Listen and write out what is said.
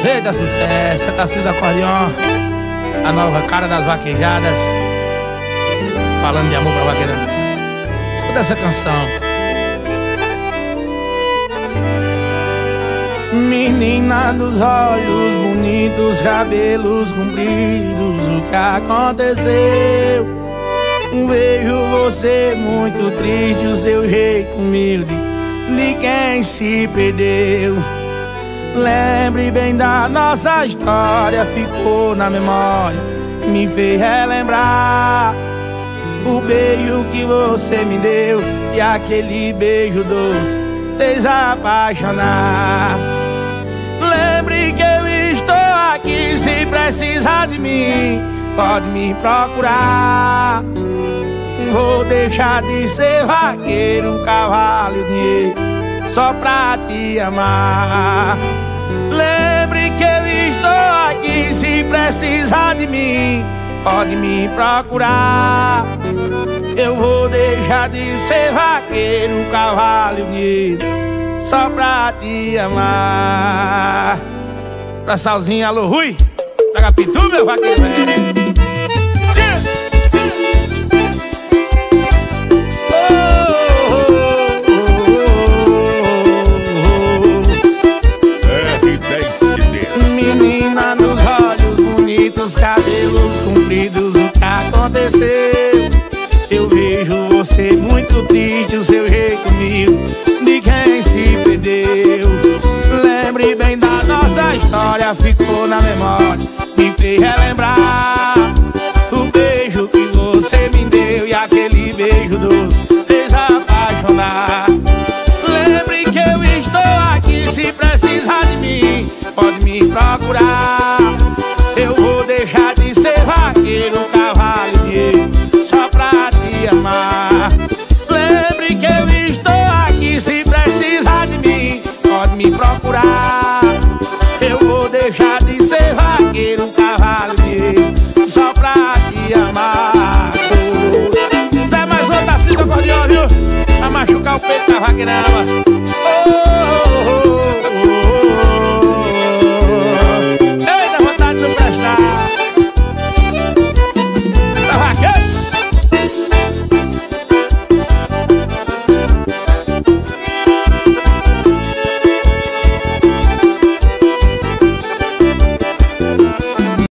Eita, sucesso, Tarcísio do Acordeon, a nova cara das vaquejadas, falando de amor pra vaqueira. Escuta essa canção. Menina dos olhos bonitos, cabelos compridos, o que aconteceu? Vejo você muito triste, o seu jeito humilde de quem se perdeu. Lembre bem da nossa história, ficou na memória, me fez relembrar o beijo que você me deu e aquele beijo doce fez apaixonar. Lembre que eu estou aqui, se precisar de mim, pode me procurar. Vou deixar de ser vaqueiro, cavalo e dinheiro, só pra te amar. Lembre que eu estou aqui, se precisar de mim, pode me procurar. Eu vou deixar de ser vaqueiro, cavalo e dinheiro, só pra te amar. Pra Salzinho, alô Rui, pega pitu, meu vaqueiro velho. Menina dos olhos bonitos, cabelos compridos, o que aconteceu? Eu vejo você muito triste, o seu jeito humilde de quem se perdeu. Lembre bem da nossa história, ficou na memória, me fez relembrar o beijo que você me deu e aquele beijo doce fez apaixonar. Lembre que eu estou aqui, se precisar de mim, pode me procurar. Eu vou deixar de ser vaqueiro, cavalo e dinheiro, só pra te amar. Lembre que eu estou aqui, se precisar de mim, pode me procurar. Eu vou deixar de ser vaqueiro, cavalo e dinheiro, só pra te amar. Isso é mais um Tarcísio do Acordeon, viu? Pra machucar o peito da vaqueirama.